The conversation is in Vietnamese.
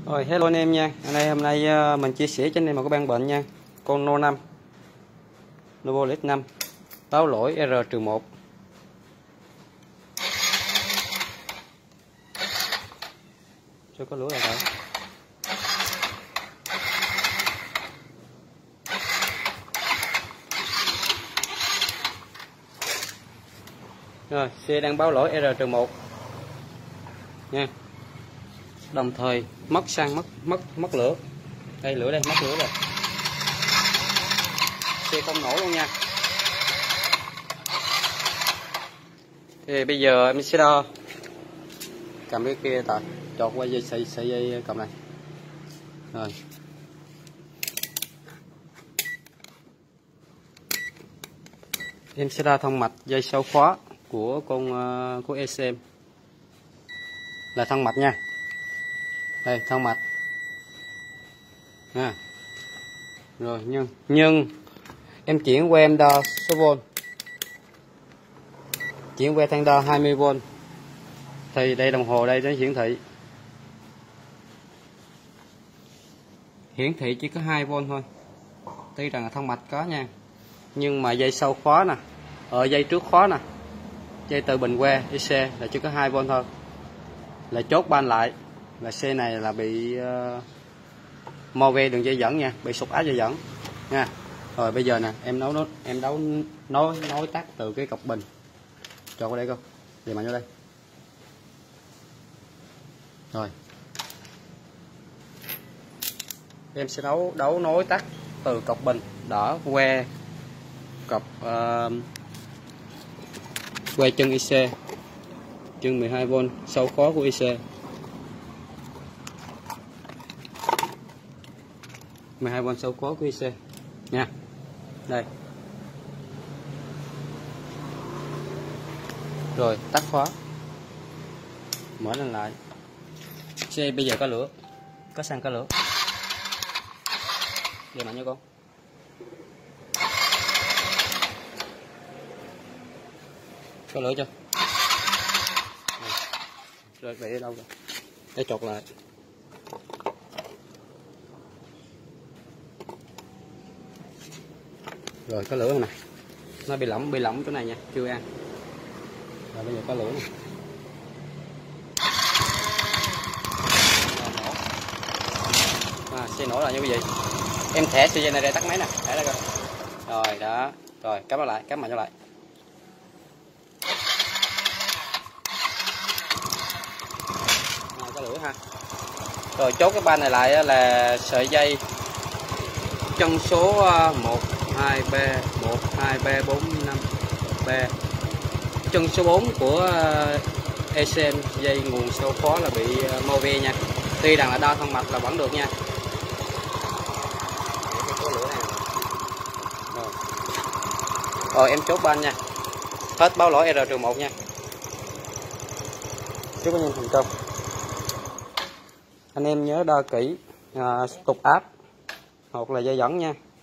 Rồi hello anh em nha. Hôm nay mình chia sẻ cho anh em một cái ban bệnh nha. Con No 5 Novolex 5 báo lỗi R-1. Cho có lửa rồi thôi. Rồi, xe đang báo lỗi R-1 nha. Đồng thời mất xăng, mất lửa. Đây lửa đây, mất lửa rồi. Xe không nổ luôn nha. Thì bây giờ em sẽ đo. Cầm cái kia tại chọt qua dây sợi dây cầm này. Rồi. Em sẽ đo thông mạch dây sau khóa của của ECM. Là thân mạch nha. Đây thân mạch nha. Rồi nhưng em chuyển qua em đo số volt, chuyển qua thang đo 20V thì đây đồng hồ đây nó hiển thị chỉ có 2V thôi. Tuy rằng là thân mạch có nha, nhưng mà dây sau khóa nè, ở dây trước khóa nè, dây từ bình que IC là chỉ có 2V thôi, là chốt ban lại là xe này là bị mo ve đường dây dẫn nha, bị sụt áp dây dẫn nha. Rồi bây giờ nè em nối tắt từ cái cọc bình cho qua đây coi, về mạnh vô đây. Rồi em sẽ đấu nối tắt từ cọc bình đỏ que cọc que chân IC, chân 12V sau khóa của IC, 12V sau khóa của IC nha. Đây. Rồi tắt khóa, mở lên lại. Xe bây giờ có lửa, có xăng có lửa. Về mạnh nha con. Có lửa chưa? Rồi để ở đâu rồi? Để chột lại. Rồi có lửa rồi nè. Nó bị lỏng chỗ này nha, chưa ăn. Rồi bây giờ có lửa nè. Xe nổ là như vậy. Em thẻ sợi dây này để tắt máy nè, thẻ đây coi. Rồi đó, rồi cắm nó lại, cắm mạnh nó lại. Có lửa ha. Rồi chốt cái ban này lại là sợi dây chân số 1 2 3 1 2 3 4 5 3. Chân số 4 của ECM dây nguồn sau khóa là bị mo ve nha. Tuy rằng là đo thân mạch là vẫn được nha. Rồi em chốt ban nha. Hết báo lỗi R-1 nha. Chúc anh em thành công. Anh em nhớ đo kỹ tục áp hoặc là dây dẫn nha.